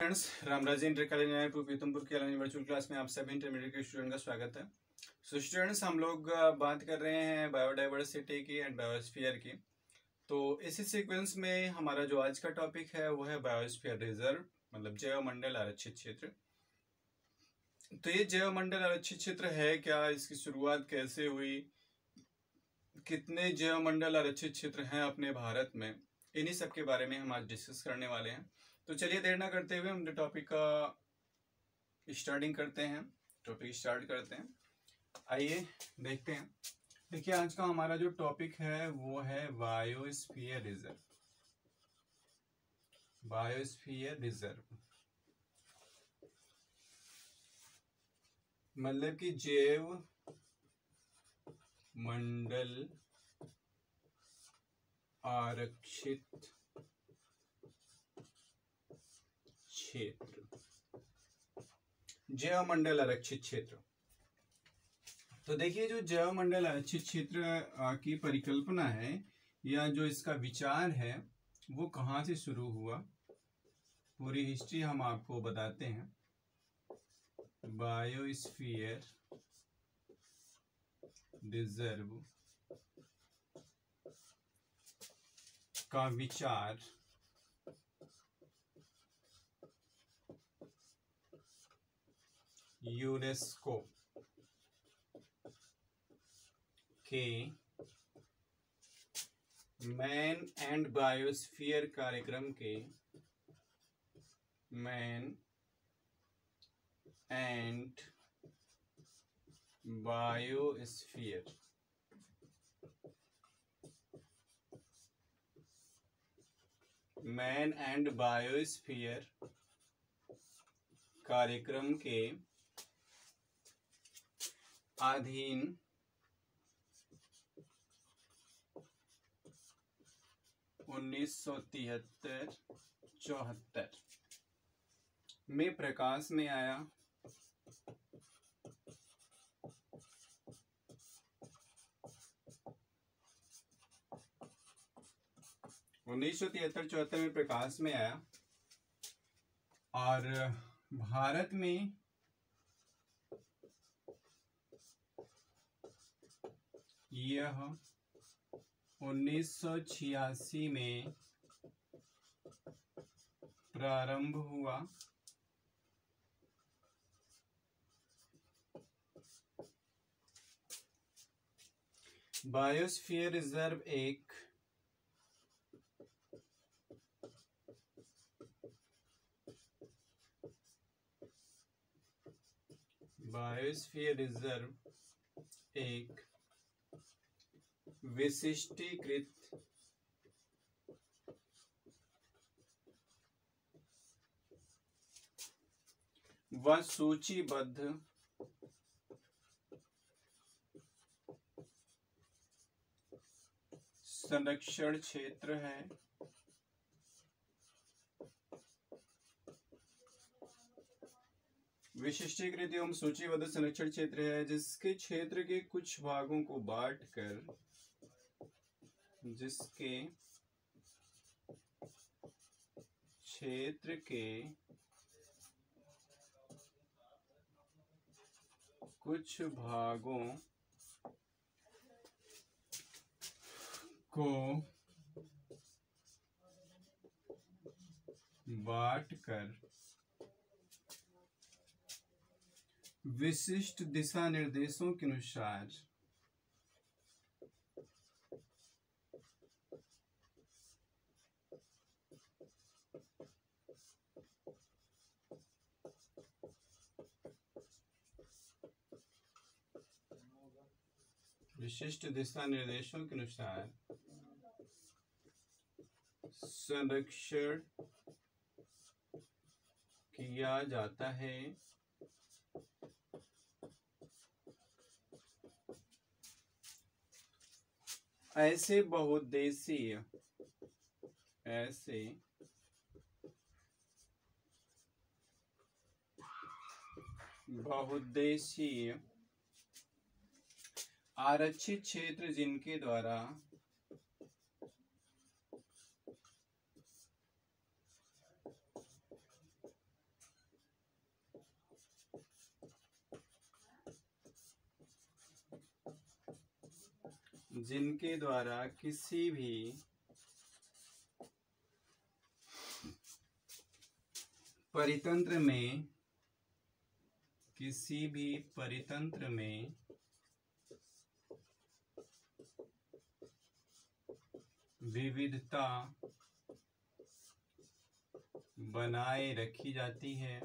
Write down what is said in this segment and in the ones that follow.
Friends, Ramraj inter college to Pitampur के virtual class में आप सभी इंटरमीडिएट के स्टूडेंट का स्वागत है। सो स्टूडेंट्स, हम लोग बात कर रहे हैं बायोडाइवर्सिटी की एंड बायोस्फीयर की। तो इसी सीक्वेंस में हमारा जो आज का टॉपिक है वो है बायोस्फीयर रिजर्व, मतलब जैवमंडल आरक्षित क्षेत्र। तो ये जैवमंडल आरक्षित क्षेत्र है क्या, इसकी शुरुआत कैसे हुई, कितने जैवमंडल आरक्षित क्षेत्र हैं अपने भारत में, इन्हीं सब के बारे में हम आज डिस्कस करने वाले हैं। तो चलिए देर ना करते हुए हम टॉपिक का स्टार्टिंग करते हैं, टॉपिक स्टार्ट करते हैं। आइए देखते हैं। देखिए, आज का हमारा जो टॉपिक है वो है बायोस्फीयर रिजर्व। बायोस्फीयर रिजर्व मतलब कि जैव मंडल आरक्षित क्षेत्र, जैव मंडल आरक्षित क्षेत्र। तो देखिए, जो जैव मंडल आरक्षित क्षेत्र की परिकल्पना है या जो इसका विचार है वो कहाँ से शुरू हुआ, पूरी हिस्ट्री हम आपको बताते हैं। बायोस्फीयर रिजर्व का विचार यूनेस्को के मैन एंड बायोस्फीयर कार्यक्रम के man and biosphere man and biosphere कार्यक्रम के अधीन 1973-74 में प्रकाश में आया। उन्नीस सौ 73-74 में प्रकाश में आया और भारत में यह 1986 में प्रारंभ हुआ। बायोस्फीयर रिजर्व एक विशिष्टीकृत व सूचीबद्ध संरक्षण क्षेत्र है। विशिष्टीकृत एवं सूचीबद्ध संरक्षण क्षेत्र है जिसके क्षेत्र के कुछ भागों को बांटकर विशिष्ट दिशा निर्देशों के अनुसार संरक्षण किया जाता है। ऐसे बहुउद्देशीय आरक्षित क्षेत्र जिनके द्वारा जिनके द्वारा किसी भी परितंत्र में विविधता बनाए रखी जाती है।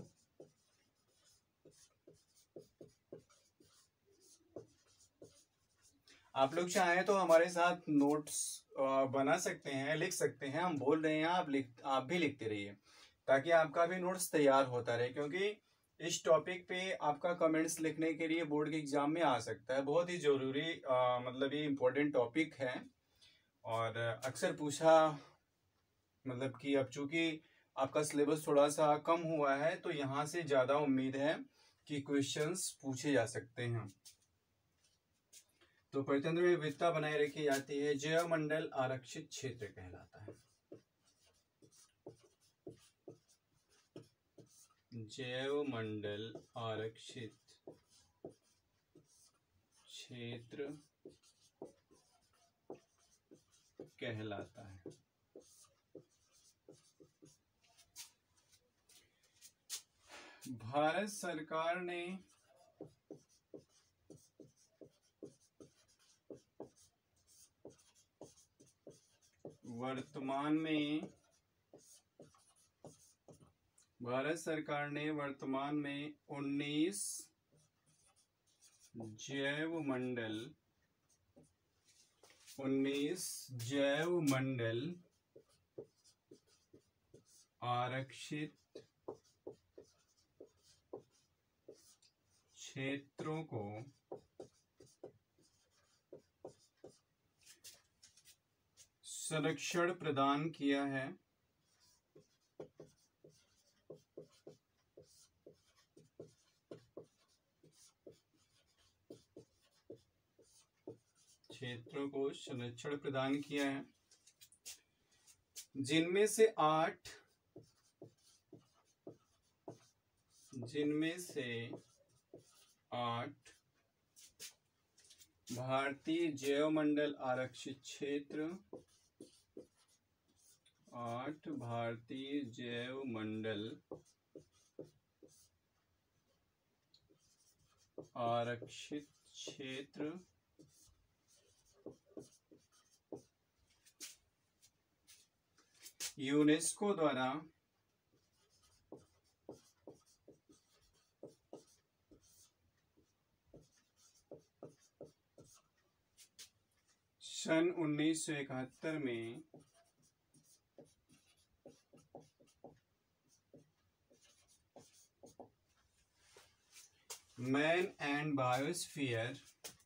आप लोग चाहें तो हमारे साथ नोट्स बना सकते हैं, लिख सकते हैं। हम बोल रहे हैं, आप भी लिखते रहिए ताकि आपका भी नोट्स तैयार होता रहे, क्योंकि इस टॉपिक पे आपका कमेंट्स लिखने के लिए बोर्ड के एग्जाम में आ सकता है। बहुत ही जरूरी मतलब ये इम्पोर्टेंट टॉपिक है और अक्सर पूछा, मतलब कि अब चूंकि आपका सिलेबस थोड़ा सा कम हुआ है तो यहाँ से ज्यादा उम्मीद है कि क्वेश्चंस पूछे जा सकते हैं। तो परितंत्र में विविधता बनाए रखी जाती है। जैव मंडल आरक्षित क्षेत्र कहलाता है। जैव मंडल आरक्षित क्षेत्र कहलाता है। भारत सरकार ने वर्तमान में 19 जैव मंडल आरक्षित क्षेत्रों को संरक्षण प्रदान किया है। क्षेत्रों को संरक्षण प्रदान किया है, जिनमें से 8 भारतीय जैव मंडल आरक्षित क्षेत्र, 8 भारतीय जैव मंडल आरक्षित क्षेत्र यूनेस्को द्वारा सन 1971 में मैन एंड बायोस्फीयर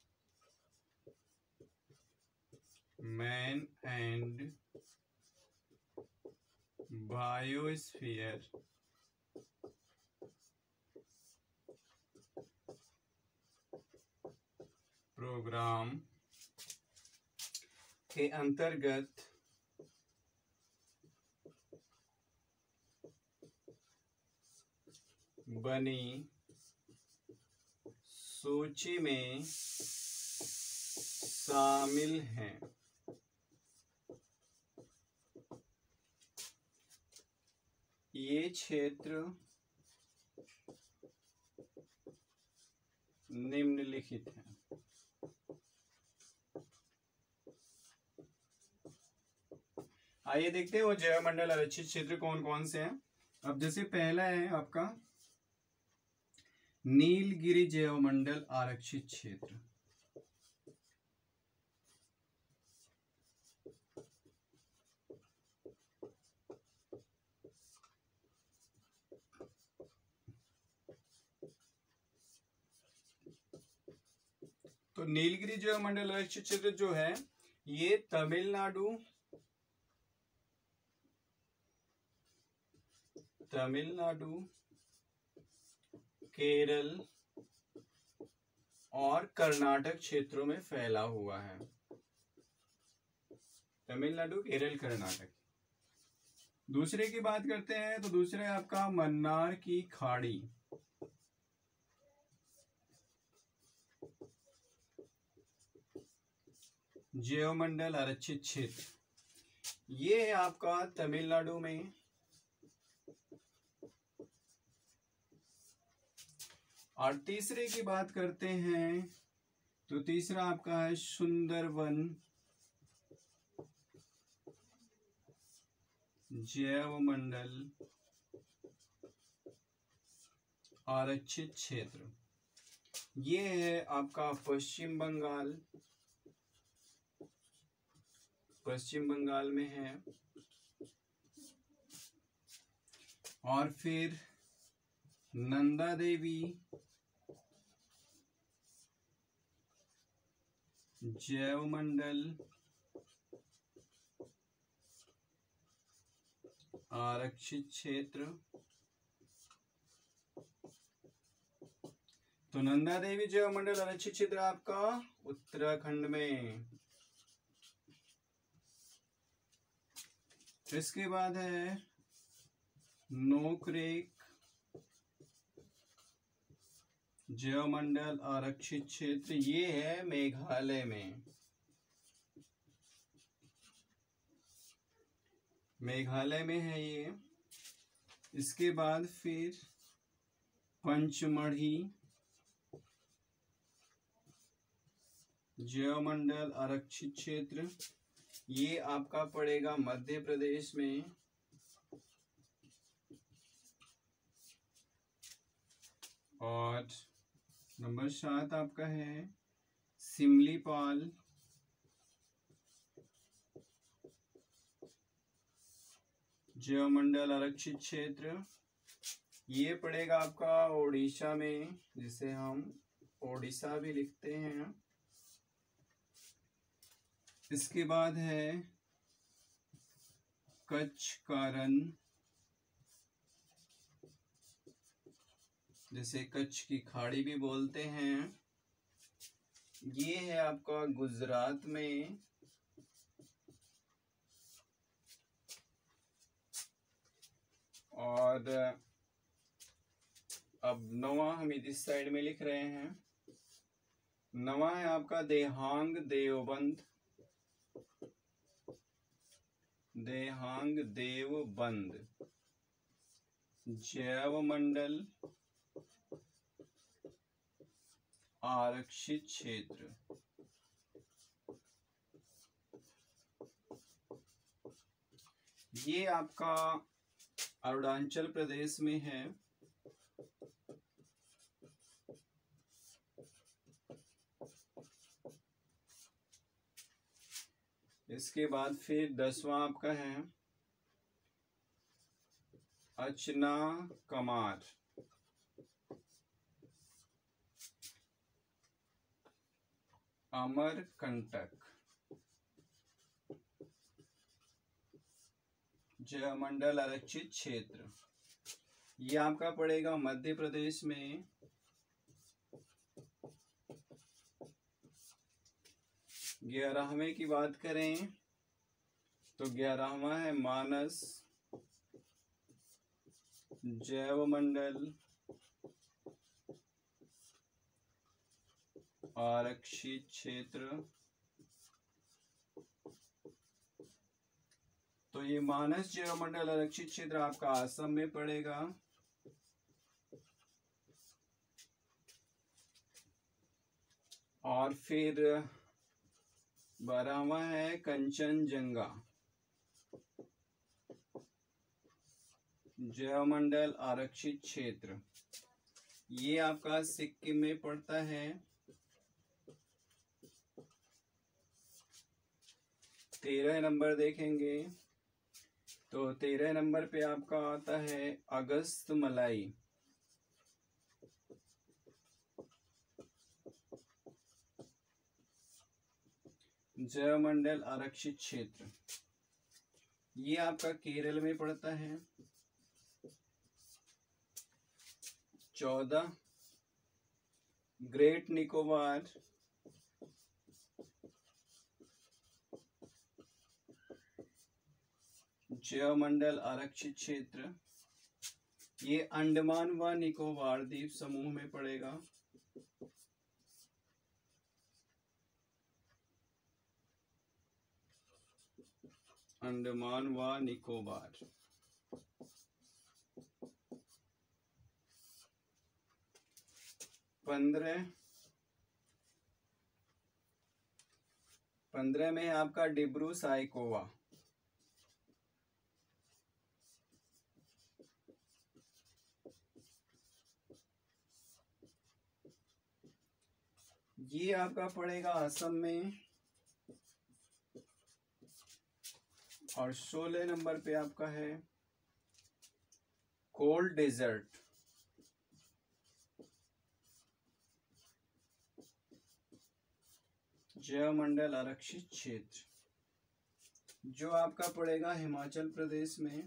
प्रोग्राम के अंतर्गत बनी सूची में शामिल हैं। ये क्षेत्र निम्नलिखित हैं। आइए देखते हैं वो जैव मंडल आरक्षित क्षेत्र कौन कौन से हैं। अब जैसे पहला है आपका नीलगिरी जैव मंडल आरक्षित क्षेत्र। तो नीलगिरी जैव मंडल आरक्षित क्षेत्र जो है ये तमिलनाडु, केरल और कर्नाटक क्षेत्रों में फैला हुआ है। तमिलनाडु, केरल, कर्नाटक। दूसरे की बात करते हैं तो दूसरे आपका मन्नार की खाड़ी। जैवमंडल आरक्षित क्षेत्र, ये है आपका तमिलनाडु में। और तीसरे की बात करते हैं तो तीसरा आपका है सुंदरवन जैवमंडल आरक्षित क्षेत्र, ये है आपका पश्चिम बंगाल में है। और फिर नंदा देवी जैवमंडल आरक्षित क्षेत्र, तो नंदा देवी जैवमंडल आरक्षित क्षेत्र आपका उत्तराखंड में। इसके बाद है नोकरेक जैवमंडल आरक्षित क्षेत्र, ये है मेघालय में। मेघालय में है ये। इसके बाद फिर पंचमढ़ी जैवमंडल आरक्षित क्षेत्र, ये आपका पड़ेगा मध्य प्रदेश में। और नंबर 7 आपका है सिमलीपाल जैवमंडल आरक्षित क्षेत्र, ये पड़ेगा आपका ओडिशा में, जिसे हम ओडिशा भी लिखते हैं। इसके बाद है कच्छ का रण, जिसे कच्छ की खाड़ी भी बोलते हैं, ये है आपका गुजरात में। और अब नवा हम इस साइड में लिख रहे हैं। नवा है आपका देहांग देवबंद जैवमंडल आरक्षित क्षेत्र, ये आपका अरुणाचल प्रदेश में है। इसके बाद फिर 10वां आपका है अचना कमार अमरकंटक जैवमंडल आरक्षित क्षेत्र, ये आपका पड़ेगा मध्य प्रदेश में। 11वें की बात करें तो 11वां है मानस जैवमंडल आरक्षित क्षेत्र, तो ये मानस जैवमंडल आरक्षित क्षेत्र आपका असम में पड़ेगा। और फिर 12वां है कंचनजंगा जैवमंडल आरक्षित क्षेत्र, ये आपका सिक्किम में पड़ता है। 13 नंबर देखेंगे तो 13 नंबर पे आपका आता है अगस्त मलाई जैवमंडल आरक्षित क्षेत्र, ये आपका केरल में पड़ता है। 14 ग्रेट निकोबार जैवमंडल आरक्षित क्षेत्र, ये अंडमान व निकोबार द्वीप समूह में पड़ेगा। अंडमान व निकोबार। पंद्रह में है आपका डिब्रू साइकोवा। ये आपका पड़ेगा असम में। और 16 नंबर पे आपका है कोल्ड डेजर्ट। जैवमंडल आरक्षित क्षेत्र जो आपका पड़ेगा हिमाचल प्रदेश में।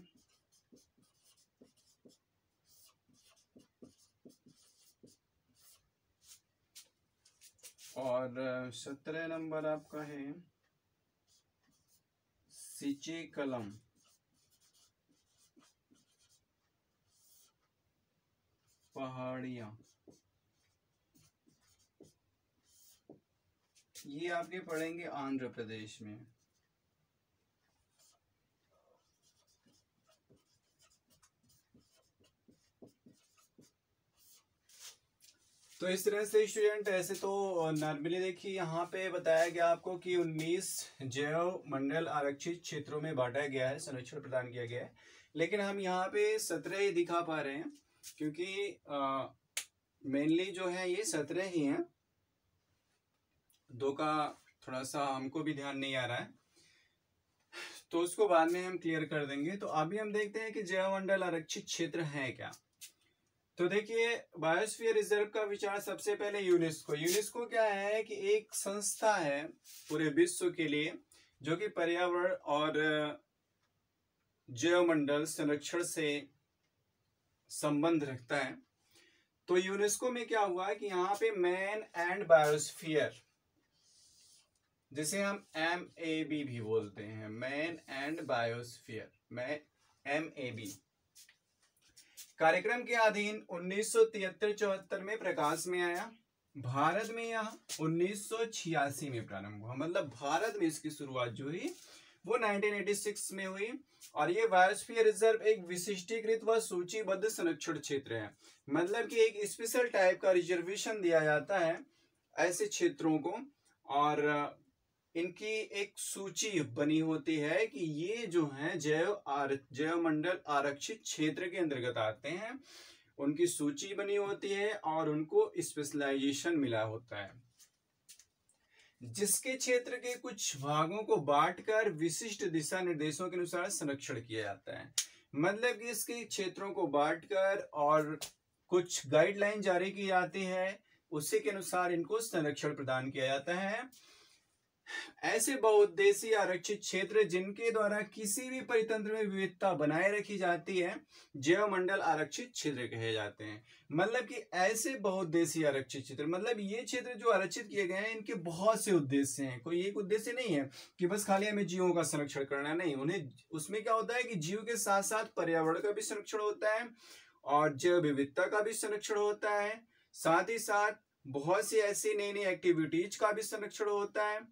और 17 नंबर आपका है सिचेकलम, पहाड़ियां। ये आपके पड़ेंगे आंध्र प्रदेश में। तो इस तरह से स्टूडेंट, ऐसे तो नॉर्मली देखिए यहाँ पे बताया गया आपको कि 19 जैव मंडल आरक्षित क्षेत्रों में बांटा गया है, संरक्षण प्रदान किया गया है। लेकिन हम यहाँ पे 17 ही दिखा पा रहे हैं क्योंकि मेनली जो है ये 17 ही हैं। 2 का थोड़ा सा हमको भी ध्यान नहीं आ रहा है, तो उसको बाद में हम क्लियर कर देंगे। तो अभी हम देखते हैं कि जैव मंडल आरक्षित क्षेत्र है क्या। तो देखिए, बायोस्फीयर रिजर्व का विचार सबसे पहले यूनेस्को क्या है कि एक संस्था है पूरे विश्व के लिए जो कि पर्यावरण और जैवमंडल संरक्षण से संबंध रखता है। तो यूनेस्को में क्या हुआ है कि यहाँ पे मैन एंड बायोस्फीयर, जिसे हम MAB भी बोलते हैं, मैन एंड बायोस्फीयर, MAB कार्यक्रम के अधीन 1973-74 में प्रकाश में आया। भारत में यह 1986 में प्रारंभ हुआ, मतलब भारत में इसकी शुरुआत जो हुई वो 1986 में हुई। और ये बायोस्फीयर रिजर्व एक विशिष्टीकृत व सूचीबद्ध संरक्षण क्षेत्र है, मतलब कि एक स्पेशल टाइप का रिजर्वेशन दिया जाता है ऐसे क्षेत्रों को, और इनकी एक सूची बनी होती है कि ये जो है जैव मंडल आरक्षित क्षेत्र के अंतर्गत आते हैं। उनकी सूची बनी होती है और उनको स्पेशलाइजेशन मिला होता है, जिसके क्षेत्र के कुछ भागों को बांटकर विशिष्ट दिशा निर्देशों के अनुसार संरक्षण किया जाता है। मतलब कि इसके क्षेत्रों को बांटकर और कुछ गाइडलाइन जारी की जाती है, उसी के अनुसार इनको संरक्षण प्रदान किया जाता है। ऐसे बहुउद्देशीय आरक्षित क्षेत्र जिनके द्वारा किसी भी परितंत्र में विविधता बनाए रखी जाती है जैव मंडल आरक्षित क्षेत्र कहे जाते हैं। मतलब कि ऐसे बहुउद्देशीय आरक्षित क्षेत्र, मतलब ये क्षेत्र जो आरक्षित किए गए हैं इनके बहुत से उद्देश्य हैं, कोई एक उद्देश्य नहीं है कि बस खाली हमें जीवों का संरक्षण करना, नहीं। उन्हें उसमें क्या होता है कि जीव के साथ साथ पर्यावरण का भी संरक्षण होता है और जैव विविधता का भी संरक्षण होता है, साथ ही साथ बहुत सी ऐसी नई नई एक्टिविटीज का भी संरक्षण होता है।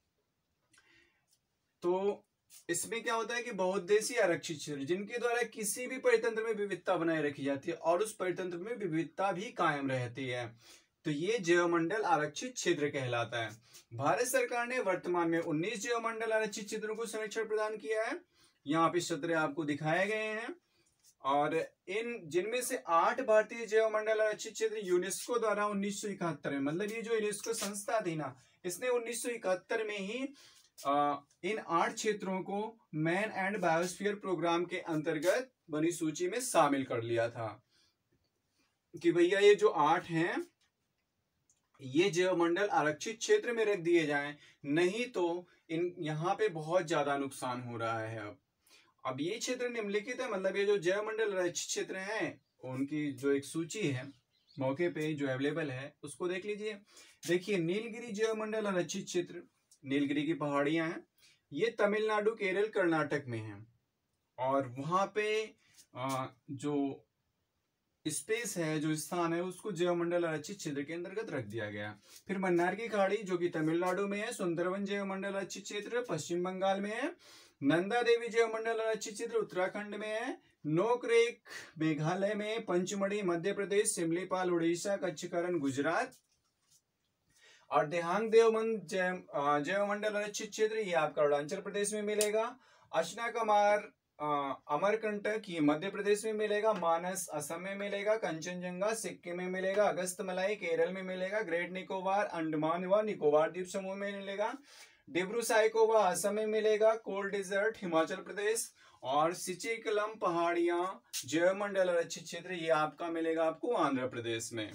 तो इसमें क्या होता है कि बहुउद्देशीय आरक्षित क्षेत्र जिनके द्वारा किसी भी परितंत्र में विविधता बनाए रखी जाती है और उस परितंत्र में विविधता भी कायम रहती है, तो ये जैवमंडल आरक्षित क्षेत्र कहलाता है। भारत सरकार ने वर्तमान में 19 जैवमंडल आरक्षित क्षेत्रों को संरक्षण प्रदान किया है। यहाँ पे 17 आपको दिखाए गए हैं और इन जिनमें से 8 भारतीय जैवमंडल आरक्षित क्षेत्र यूनेस्को द्वारा 1971 में, मतलब ये जो यूनेस्को संस्था थी ना, इसने 1971 में ही इन 8 क्षेत्रों को मैन एंड बायोस्फीयर प्रोग्राम के अंतर्गत बनी सूची में शामिल कर लिया था कि भैया ये जो 8 हैं ये जैवमंडल आरक्षित क्षेत्र में रख दिए जाएं, नहीं तो इन यहाँ पे बहुत ज्यादा नुकसान हो रहा है। अब ये क्षेत्र निम्नलिखित है, मतलब ये जो जैवमंडल आरक्षित क्षेत्र हैं उनकी जो एक सूची है मौके पे जो अवेलेबल है उसको देख लीजिए। देखिए, नीलगिरी जैवमंडल आरक्षित क्षेत्र, नीलगिरी की पहाड़ियां हैं, ये तमिलनाडु, केरल, कर्नाटक में हैं और वहां पे जो स्पेस है, जो स्थान है, उसको जैवमंडल आरक्षित क्षेत्र के अंतर्गत रख दिया गया। फिर मन्नार की खाड़ी जो कि तमिलनाडु में है, सुंदरवन जैवमंडल आरक्षित क्षेत्र पश्चिम बंगाल में है नंदा देवी जैवमंडल आरक्षित क्षेत्र उत्तराखंड में है। नोकरेक मेघालय में, पंचमढ़ी मध्य प्रदेश, सिमलीपाल उड़ीसा, कच्छकरण गुजरात और देहांग देवमन जैवमंडल आरक्षित क्षेत्र ये आपका अरुणाचल प्रदेश में मिलेगा। अशनाकमार अमरकंटक ये मध्य प्रदेश में मिलेगा। मानस असम में मिलेगा। कंचनजंगा सिक्किम में मिलेगा। अगस्तमलाई केरल में मिलेगा। ग्रेट निकोबार अंडमान व निकोबार द्वीप समूह में मिलेगा। डिब्रू साइकोवा असम में मिलेगा। कोल्ड डेजर्ट हिमाचल प्रदेश और सिचिकलम पहाड़ियां जैवमंडल आरक्षित क्षेत्र ये आपका मिलेगा आपको आंध्र प्रदेश में।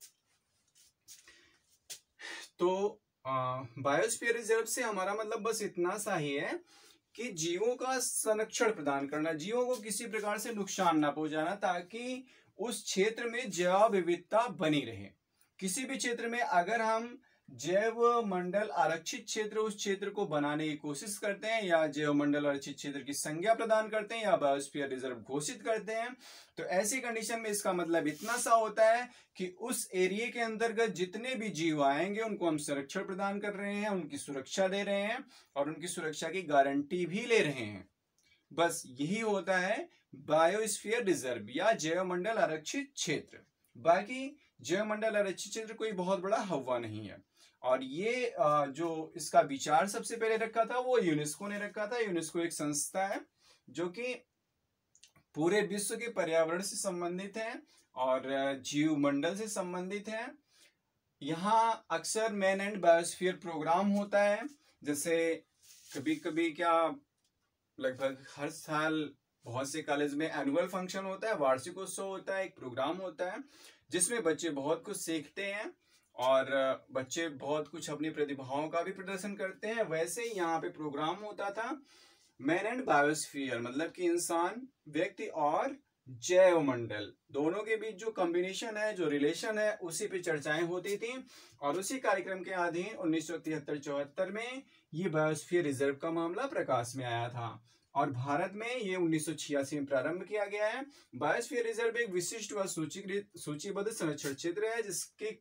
तो बायोस्फीयर रिजर्व से हमारा मतलब बस इतना सा ही है कि जीवों का संरक्षण प्रदान करना, जीवों को किसी प्रकार से नुकसान ना पहुंचाना, ताकि उस क्षेत्र में जैव विविधता बनी रहे। किसी भी क्षेत्र में अगर हम जैव मंडल आरक्षित क्षेत्र उस क्षेत्र को बनाने की कोशिश करते हैं या जैव मंडल आरक्षित क्षेत्र की संज्ञा प्रदान करते हैं या बायोस्फीयर रिजर्व घोषित करते हैं, तो ऐसी कंडीशन में इसका मतलब इतना सा होता है कि उस एरिया के अंतर्गत जितने भी जीव आएंगे उनको हम संरक्षण प्रदान कर रहे हैं, उनकी सुरक्षा दे रहे हैं और उनकी सुरक्षा की गारंटी भी ले रहे हैं। बस यही होता है बायोस्फीयर रिजर्व या जैव मंडल आरक्षित क्षेत्र। बाकी जैव मंडल आरक्षित क्षेत्र कोई बहुत बड़ा हवा नहीं है। और ये जो इसका विचार सबसे पहले रखा था वो यूनेस्को ने रखा था। यूनेस्को एक संस्था है जो कि पूरे विश्व के पर्यावरण से संबंधित है और जीव मंडल से संबंधित है। यहाँ अक्सर मैन एंड बायोस्फीयर प्रोग्राम होता है। जैसे कभी कभी क्या लगभग हर साल बहुत से कॉलेज में एनुअल फंक्शन होता है, वार्षिक उत्सव होता है, एक प्रोग्राम होता है जिसमें बच्चे बहुत कुछ सीखते हैं और बच्चे बहुत कुछ अपनी प्रतिभाओं का भी प्रदर्शन करते हैं। वैसे ही यहाँ पे प्रोग्राम होता था मैन एंड बायोस्फीयर, मतलब कि इंसान, व्यक्ति और जैव मंडल दोनों के बीच जो कॉम्बिनेशन है, जो रिलेशन है, उसी पे चर्चाएं होती थी। और उसी कार्यक्रम के अधीन 1973-74 में ये बायोस्फीयर रिजर्व का मामला प्रकाश में आया था और भारत में ये 1986 में प्रारंभ किया गया है। बायोस्फीयर रिजर्व एक विशिष्ट व सूचीबद्ध संरक्षण क्षेत्र है जिसके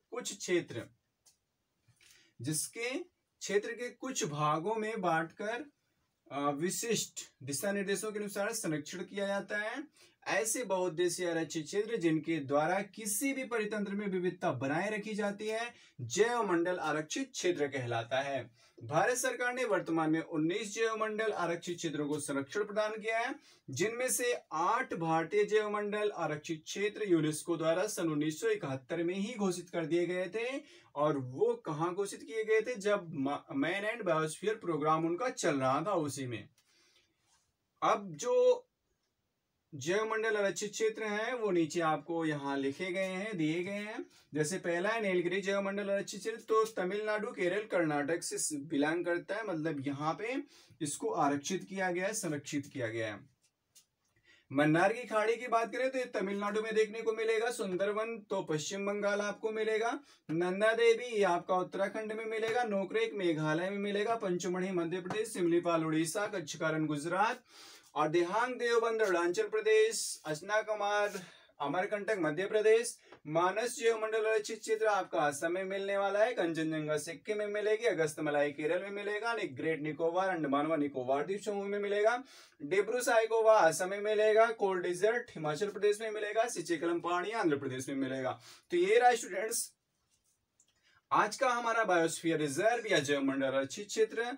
क्षेत्र के कुछ भागों में बांटकर विशिष्ट दिशा निर्देशों के अनुसार संरक्षण किया जाता है। ऐसे बहुउद्देशीय आरक्षित क्षेत्र जिनके द्वारा किसी भी परितंत्र में विविधता बनाए रखी जाती है जैव मंडल आरक्षित क्षेत्र कहलाता है। भारत सरकार ने वर्तमान में 19 जैव मंडल आरक्षित क्षेत्रों को संरक्षण प्रदान किया है, जिनमें से 8 भारतीय जैव मंडल आरक्षित क्षेत्र यूनेस्को द्वारा सन 1971 में ही घोषित कर दिए गए थे। और वो कहाँ घोषित किए गए थे? जब मैन एंड बायोस्फीयर प्रोग्राम उनका चल रहा था, उसी में। अब जो जैव मंडल आरक्षित क्षेत्र हैं वो नीचे आपको यहाँ लिखे गए हैं, दिए गए हैं। जैसे पहला है नीलगिरी जैव मंडल आरक्षित क्षेत्र, तो तमिलनाडु, केरल, कर्नाटक से बिलोंग करता है, मतलब यहाँ पे इसको आरक्षित किया गया है, संरक्षित किया गया है। मन्नार की खाड़ी की बात करें तो ये तमिलनाडु में देखने को मिलेगा। सुंदरवन तो पश्चिम बंगाल आपको मिलेगा। नंदा देवी ये आपका उत्तराखंड में मिलेगा। नोकरेक मेघालय में मिलेगा। पंचमढ़ी मध्य प्रदेश, सिमलीपाल उड़ीसा, कच्छकरण गुजरात और देहांग देवबंद अरुणाचल प्रदेश, अशनाकमार अमरकंटक मध्य प्रदेश, मानस जैव मंडल आरक्षित क्षेत्र आपका असम में मिलने वाला है। कंचनजंगा सिक्किम में मिलेगी। अगस्तमलाई केरल में मिलेगा। ग्रेट निकोबार अंडमान व निकोबार द्वीप समूह में मिलेगा। डिब्रू साइकोवा असम में मिलेगा। कोल्ड डेजर्ट हिमाचल प्रदेश में मिलेगा। सिचिकलम पहाड़ियां आंध्र प्रदेश में मिलेगा। तो ये रहा स्टूडेंट्स आज का हमारा बायोस्फीयर रिजर्व या जैव मंडल आरक्षित क्षेत्र।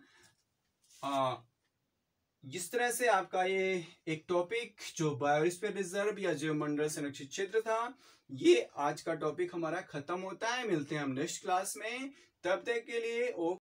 जिस तरह से आपका ये एक टॉपिक जो बायोस्फीयर रिजर्व या जैव मंडल संरक्षित क्षेत्र था, ये आज का टॉपिक हमारा खत्म होता है। मिलते हैं हम नेक्स्ट क्लास में, तब तक के लिए